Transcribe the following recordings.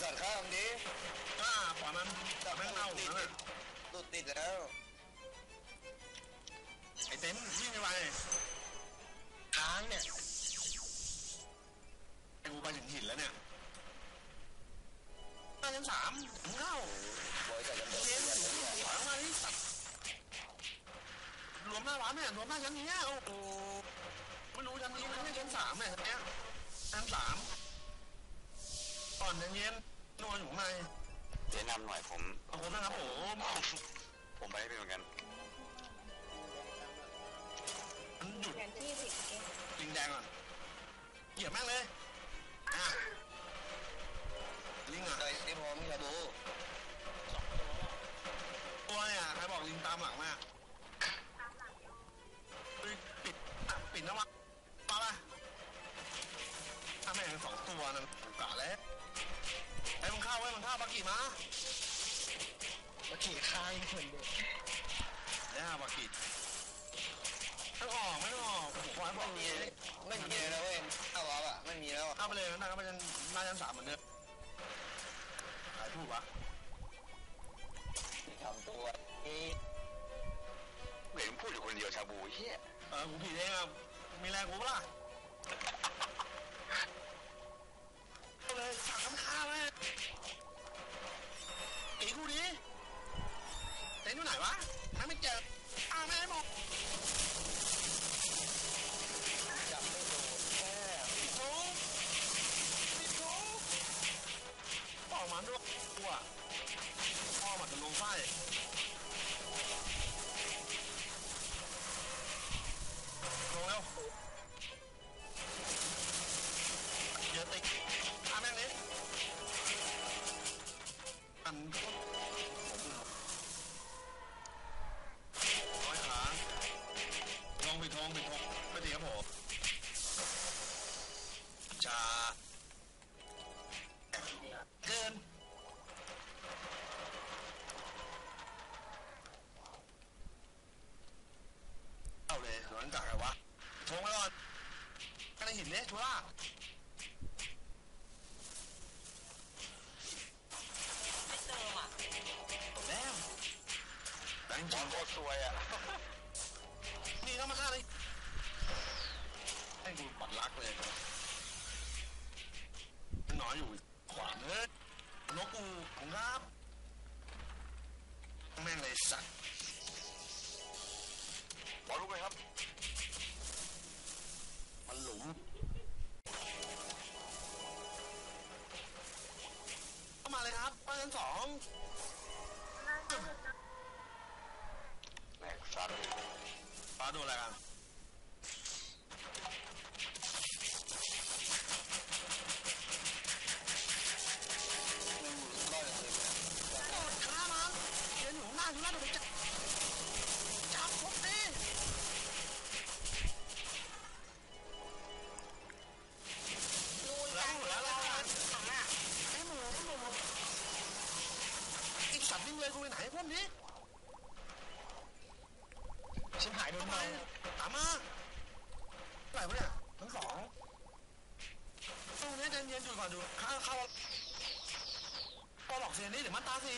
อนข้ามดิปล่อยมันจับแม่งเน่าติดตุดติดแล้วไอ้เต็มวิ่งไปค้างเนี่ยไอ้กูไปถึงหินแล้วเนี่ยหน้าชั้น3เข้าบอยจะยังเย็นถอยออกมาที่สัตว์รวมหน้าร้านเนี่ยรวมหน้าชั้นนี้โอ้โหไม่รู้ชั้นนี้มันไม่ชั้น3เนี่ยชั้น3ก่อนเย็นนอนอยู่ข้างในแนะนำหน่อยผมขอบคุณนะครับผมไปเหมือนกันมันหยุดแผนที่ผิดเองลิงแดงก่อนเหยียบแม่งเลยลิงไอ้พร้อมชาบูตัวเนี่ยใครบอกลิงตามหลังมาปิดนะวะมาละถ้าแม่ง2ตัวนั่นกะแล้วไอ้มันเข้าปากีมาปากีค้างเหมือนเดิมเนี่ยปากีไม่ออกผมบอกไม่มีแล้วเว้ยเอาวะไม่มีแล้วเข้าไปเลยนะเข้าไปจนหน้าชั้น3เหมือนเดิมหายพูดวะทำตัวเหมือนพูดอยู่คนเดียวชาบูเฮียกูผิดเองอ่ะมีแรงกูปะล่ะเลยสั่งคำฆ่าแม่ตีกูดิเต้นอยู่ไหนวะไม่เจอแม่หมดจับไม่โดนแค่ปิดทุกออกมาด้วยกูอ่ะพ่อมาจะลงไฟลงแล้วเยอะติ๊กแม่งเลยอันร้อยขาลงไปทงไม่ดีครับผมจะเกินเอาเลยหลังจากไงวะทงไปก่อนกันในหินเนี่ยชัวร์แบงค์จอนโคตรสวยอ่ะนี่เข้ามาฆ่าเลยให้กูปัดลักเลยมันนอนอยู่ขวาเนื้อนกกูของครับแม่งเลยสัตว์บอลลูกเลยครับมันหลุมเข้ามาเลยครับป้าชั้น2 แหลกสัตว์ป้าโดนอะไรกันฆ่ามันเดินอยู่หน้าเดี๋ยวจับผมดิแล้วไอ้หมูอีกสัตว์วิ่งเลยกูไปไหนพวกนี้ฉันหายโดนไหมตามมาอะไรวะเนี่ยทั้ง2ตรงนี้เย็นๆอยู่ก่อนดูเข้าหลอกเสียนี่เดี๋ยวมันตาสิ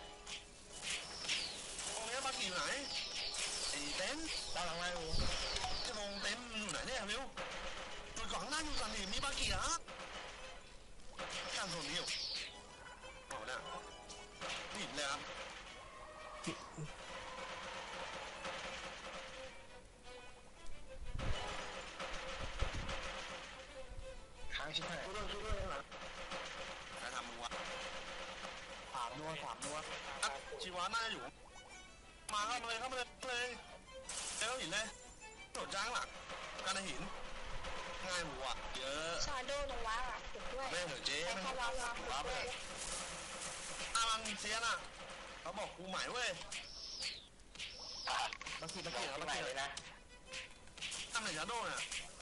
ตรงนี้มากี่ไหนไอ้เต็นตามหลังไงกูจะมองเต็นอยู่ไหนเนี่ยวิวดูก่อนหน้าอยู่ก่อนดิมีบากี่เหรอข้ามตรงนี้อยู่โอ้เนี่ยหินเลยครับค้างชิบหายช่วยนะใครทำมึงวะ 3 นัวชีวาหน้าอยู่มาเข้ามาเลยแล้วหินเลยโดดจ้างหลักการหินง่ายหัวเยอะชาโดว์ตรงว้าอ่ะถูกด้วยไม่เหรอเจ๊ไม่ว้าไปมันเสียน่ะเขาบอกกูใหม่เว้ยมาขี่เลยนะทำไหนชาโดว์เนี่ย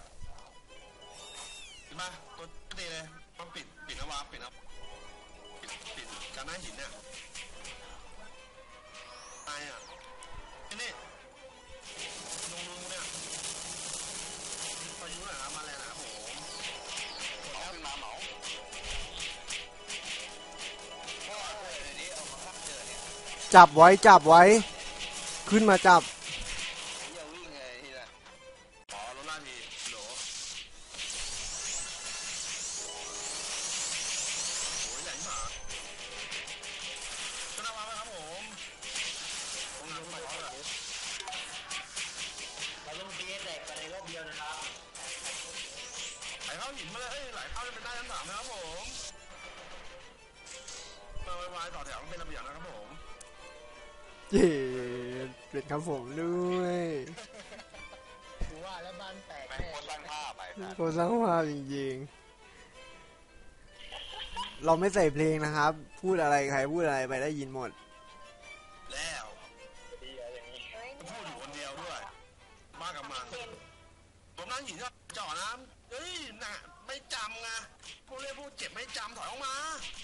เห็นปะตัวตีเลยมันปิดนะวะปิดการหน้าหินเนี่ยตายอ่ะนี่ลุงเนี่ยพายุหน่อยครับมาแล้วนะผมเอาขึ้นมาเหมาจับไว้จับไว้ ขึ้นมาจับอย่าวิ่งไงทีละอ๋อรถล่าทีโหลโอ้ยใหญ่มากก็น่ารักครับผมผมดูไปแล้วเราต้องเบียดแตกไปในรอบเดียวนะครับไหลเข้าหินมาเลยเฮ้ยไหลเข้าจะเป็นได้ชั้น3นะครับผมมาไวๆต่อแถวเป็นระเบียบนะครับผมเย้เป็นครับผมด้วยกูว่าแล้วบ้านแตกแม่งแน่โคตรสร้างภาพไปนะโคตรสร้างภาพจริงๆเราไม่ใส่เพลงนะครับ พูดอะไรใครพูดอะไรไปได้ยินหมดแล้วดีอะอย่างนี้เฮ้ยพูดอยู่คนเดียวด้วยมากับมังเย็นผมนั่งหินก็จ่อน้ำเฮ้ยน่ะไม่จำไงผู้เล่นผู้เจ็บไม่จำถอยออกมา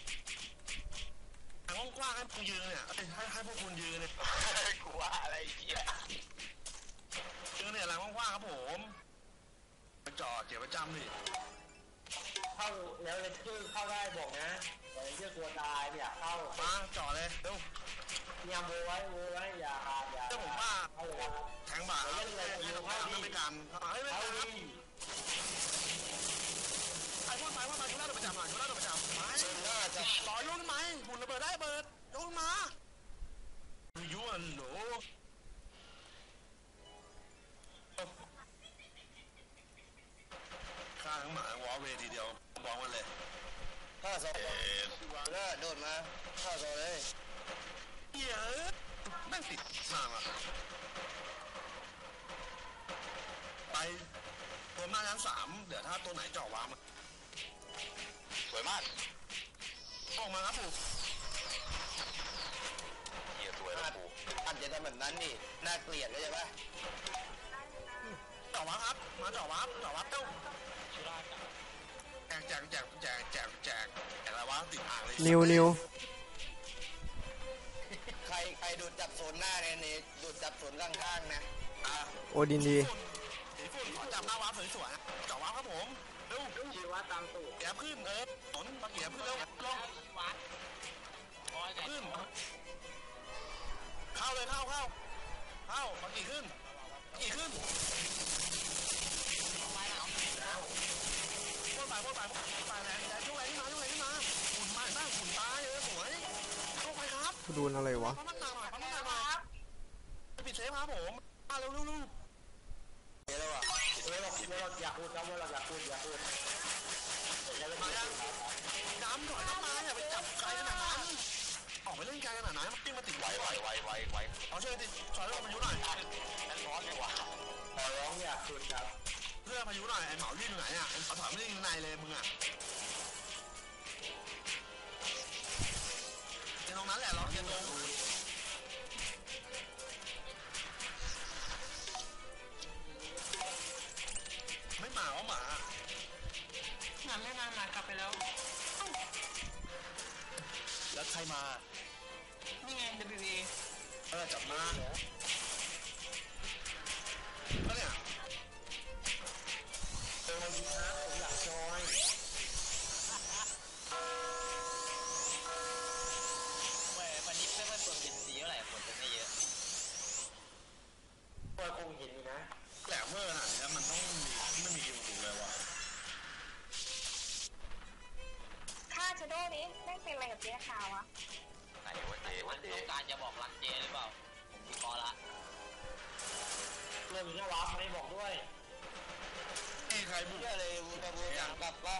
ทางกว้างๆให้คุณยืนเนี่ยให้พวกคุณยืนเนี่ยกูว่าอะไรเหี้ยยืนเนี่ยหลังกว้างๆครับผมไปจ่อเจ็บประจำดิเข้าแล้วเลนเจอร์เข้าได้บอกนะแต่เลนเจอร์กลัวตายไม่อยากเข้ามาจ่อเลยเร็วพยายามโวไว้อย่าเจ้าผมว่าเข้าเลยครับแทงบาทเล่นเลยยืนตรงข้ามไม่กันเฮ้ยไม่เข้ากันครับดิไปพ่นไปคุณน่าจะประจำหน่อยคุณน่าจะประจำไปต่อยกไหมหุ่นระเบิดได้เบิดยกมายั่วหนูข้าทั้งหมาวอลเวทีเดียวบอกมันเลยข้าสองเลิกโดดมาข้าสองเลยเหี้ยแม่งติดมากอ่ะไปตัวหน้าชั้น3เดี๋ยวถ้าตัวไหนเจาะวางมาสวยมากออกมาครับปู่เหี้ยสวยแล้วกูอันจะทำแบบนั้นนี่น่าเกลียดเลยใช่ปะเจาะวางครับมาเจาะวางเต้าแจกอะไรวะติดอ่างเลยนิวใครดูดจับโซนหน้าเนี่ยนี่ดูดจับโซนข้างๆนะโอดินดีสีฝุ่นขอจับหน้าวาร์ปสวยๆเจาะวางครับผมเร็วชีวะตามตู่แกบขึ้นหนมาเกียบขึ้นเร็วลงขึ้นเข้าเลยเข้ามากี่ขึ้นพ่นไปแรงยกแรงขึ้นมาหุ่นมาบ้างหุ่นตายสวยเข้าไปครับโดนอะไรวะพันหนักหน่อยปิดเซฟครับผมมาเร็วเดี๋ยวอ่ะเราอยากพูดครับเราอยากพูดมายังน้ำถอยเข้ามาอย่าไปจับไกลขนาดนั้นออกไปเล่นไกลขนาดนั้นมันปิ้งมาติดไวเอาช่วยติดถอยรถพายุหน่อยนั่นร้อนดีกว่าขอร้องอยากพูดครับเพื่อพายุหน่อยไอ้เหมาวิ่งไหนอ่ะเอาถอยไม่ได้ในเลยมึงอ่ะตรงนั้นแหละเราจะลงไม่หมาว่าหมางานไม่นานมากลับไปแล้วแล้วใครมานี่ไง WB จับมาก็เนี่ยผมอยากจอยวันนี้ไม่ค่อยเปิดเป็นสีเท่าไหร่ฝนจะไม่เยอะก็คงเห็นอยู่นะแหลมเวอร์ขนาดนี้มันต้องมีไม่มีกิมถูกเลยวะค่าชะโดนี้ไม่เป็นอะไรกับเจ๊ขาวอะไหนวะเจมันต้องการจะบอกรักเจหรือเปล่า ผมวิเคราะห์ละเรื่องนี้วับไม่บอกด้วยใครบุกเชื่อเลยบูตะบูจังกลับป่ะ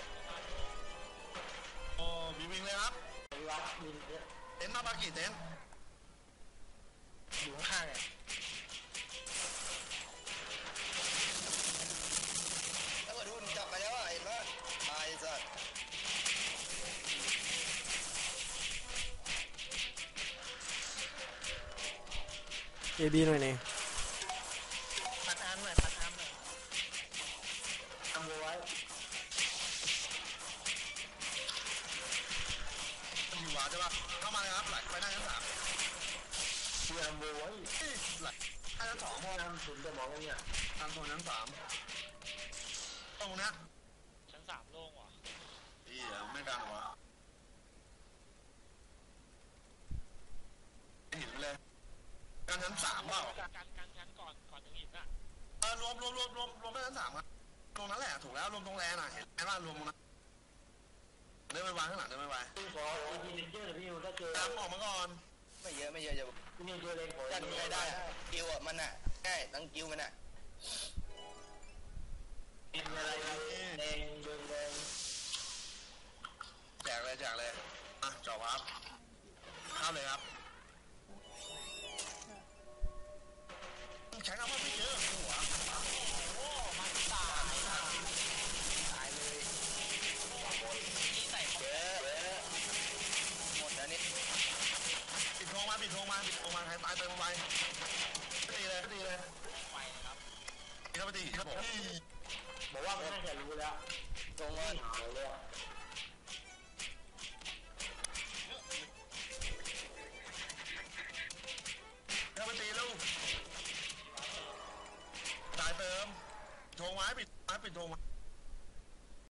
โอ้มีวิ่งเลยครับวับมินเต็นท์มาบากี่เต็นท์อยู่ข้างไงแล้วก็ดูนจับไปแล้วไอ้บ้าตายสัตว์เอบีหน่อยเนี่ยปัดอาร์มหน่อยทำไว้อยู่หวานใช่ปะเข้ามาเลยครับไหลไปหน้าชั้น3 เตรียมไว้ไหลหน้าชั้น2 พ่อทำศูนย์จะมองกันเนี่ยทางโซนชั้น3ตรงเนี้ยชั้น3โล่งว่ะไม่กลางหรอวะชั้นสามเปล่ากันก่อนถึงหินอ่ะรวมได้ชั้นสามครับตรงนั้นแหละถูกแล้วรวมตรงแลน่ะเห็นไหมว่ารวมตรงนั้นเดินไปวางข้างหลังเดินไปวางพี่ขอทีเลนเจอร์พี่นิวถ้าเจอตามออกมาก่อนไม่เยอะจะพี่นิวเจอเลนขอจัดใครได้กิวอ่ะมันอ่ะใช่ตั้งกิวมันอ่ะเป็นอะไรแดงเดินแดงแจกเลยอ่ะจอครับเข้าเลยครับใช้คำว่าไม่เยอะหัวโอ้มันตายเลยนี่ใส่ของเยอะหมดแล้วนี่ปิดธงมาใครตายเติมไปตีเลยไฟครับตีเข้าไปตีครับผมบอกว่ามันน่าจะรู้แล้วตรงว่าเอาเลยเข้าไปตีลูกตายเติมธงไม้ปิดธงไม้